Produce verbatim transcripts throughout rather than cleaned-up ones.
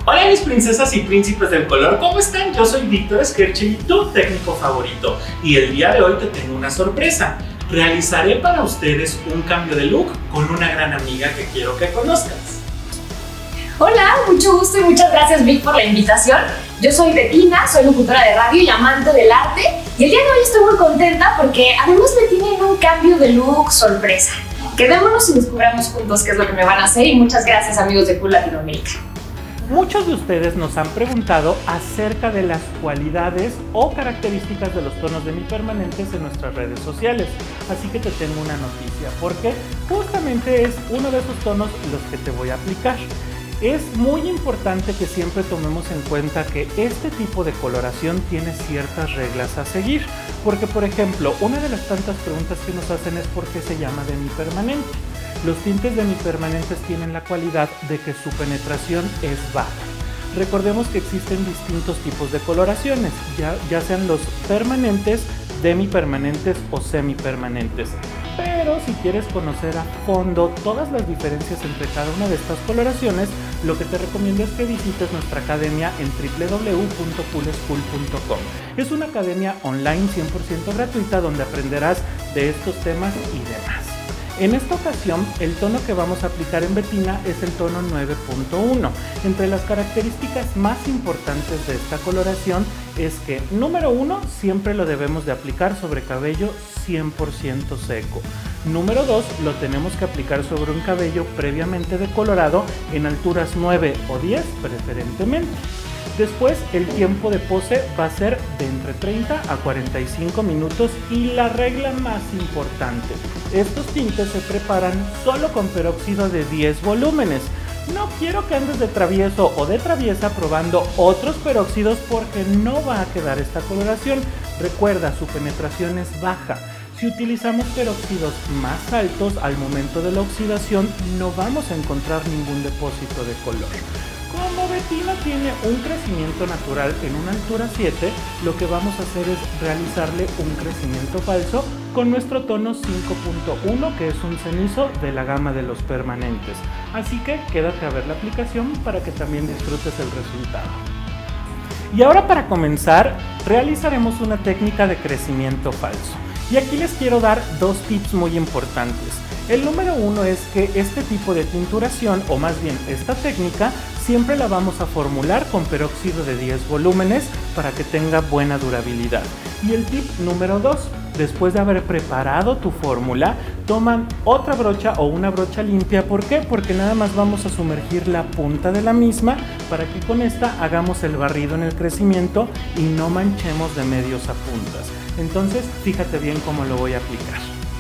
Hola mis princesas y príncipes del color, ¿cómo están? Yo soy Víctor Esquerchi, tu técnico favorito, y el día de hoy te tengo una sorpresa. Realizaré para ustedes un cambio de look con una gran amiga que quiero que conozcas. Hola, mucho gusto y muchas gracias Vic por la invitación. Yo soy Betina, soy locutora de radio y amante del arte, y el día de hoy estoy muy contenta porque además me tienen un cambio de look sorpresa. Quedémonos y descubramos juntos qué es lo que me van a hacer, y muchas gracias amigos de Cool Latinoamérica. Muchos de ustedes nos han preguntado acerca de las cualidades o características de los tonos demipermanentes en nuestras redes sociales, así que te tengo una noticia, porque justamente es uno de esos tonos los que te voy a aplicar. Es muy importante que siempre tomemos en cuenta que este tipo de coloración tiene ciertas reglas a seguir, porque por ejemplo, una de las tantas preguntas que nos hacen es por qué se llama demipermanente. Los tintes demipermanentes tienen la cualidad de que su penetración es baja. Recordemos que existen distintos tipos de coloraciones, ya, ya sean los permanentes, demipermanentes o semipermanentes. Pero si quieres conocer a fondo todas las diferencias entre cada una de estas coloraciones, lo que te recomiendo es que visites nuestra academia en w w w punto cool school punto com. Es una academia online cien por ciento gratuita donde aprenderás de estos temas y demás. En esta ocasión, el tono que vamos a aplicar en Betina es el tono nueve punto uno. Entre las características más importantes de esta coloración es que, número uno, siempre lo debemos de aplicar sobre cabello cien por ciento seco. Número dos, lo tenemos que aplicar sobre un cabello previamente decolorado en alturas nueve o diez preferentemente. Después, el tiempo de pose va a ser de entre treinta a cuarenta y cinco minutos, y la regla más importante, estos tintes se preparan solo con peróxido de diez volúmenes. No quiero que andes de travieso o de traviesa probando otros peróxidos porque no va a quedar esta coloración. Recuerda, su penetración es baja. Si utilizamos peróxidos más altos, al momento de la oxidación no vamos a encontrar ningún depósito de color. Como Betina tiene un crecimiento natural en una altura siete, lo que vamos a hacer es realizarle un crecimiento falso con nuestro tono cinco punto uno, que es un cenizo de la gama de los permanentes. Así que quédate a ver la aplicación para que también disfrutes el resultado. Y ahora, para comenzar, realizaremos una técnica de crecimiento falso. Y aquí les quiero dar dos tips muy importantes. El número uno es que este tipo de tinturación, o más bien esta técnica, siempre la vamos a formular con peróxido de diez volúmenes para que tenga buena durabilidad. Y el tip número dos, después de haber preparado tu fórmula, toman otra brocha o una brocha limpia. ¿Por qué? Porque nada más vamos a sumergir la punta de la misma para que con esta hagamos el barrido en el crecimiento y no manchemos de medios a puntas. Entonces, fíjate bien cómo lo voy a aplicar.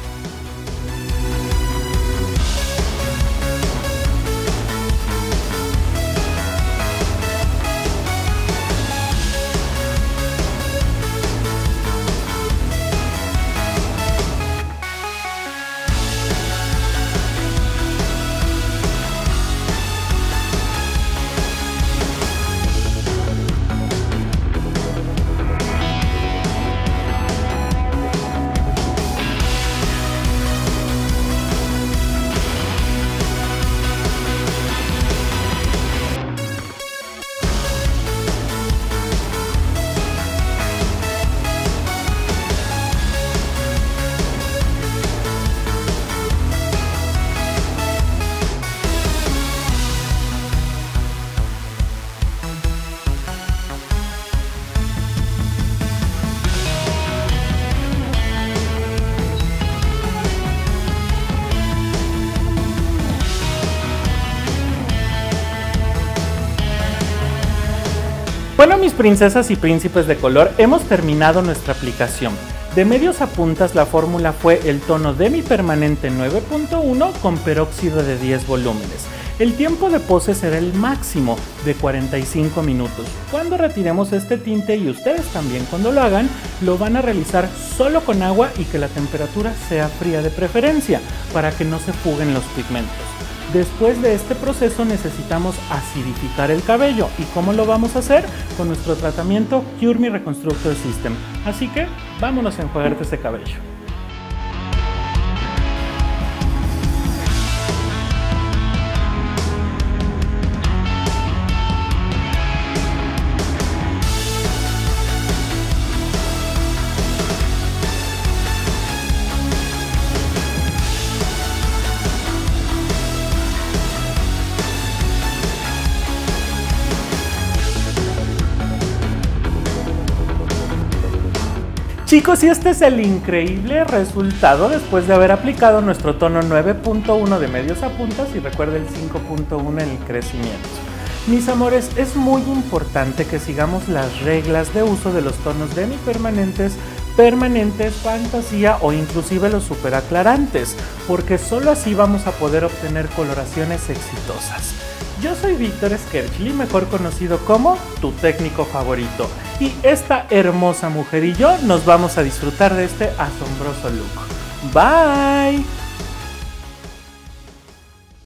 Bueno, mis princesas y príncipes de color, hemos terminado nuestra aplicación. De medios a puntas, la fórmula fue el tono demipermanente nueve punto uno con peróxido de diez volúmenes. El tiempo de pose será el máximo de cuarenta y cinco minutos. Cuando retiremos este tinte, y ustedes también cuando lo hagan, lo van a realizar solo con agua y que la temperatura sea fría de preferencia para que no se fuguen los pigmentos. Después de este proceso necesitamos acidificar el cabello. ¿Y cómo lo vamos a hacer? Con nuestro tratamiento Cure Me Reconstructor System. Así que vámonos a enjuagarte ese cabello. Chicos, y este es el increíble resultado después de haber aplicado nuestro tono nueve punto uno de medios a puntas y recuerda el cinco punto uno en el crecimiento. Mis amores, es muy importante que sigamos las reglas de uso de los tonos demipermanentes, permanentes, fantasía o inclusive los superaclarantes, porque solo así vamos a poder obtener coloraciones exitosas. Yo soy Víctor Skerchly, mejor conocido como tu técnico favorito, y esta hermosa mujer y yo nos vamos a disfrutar de este asombroso look. Bye.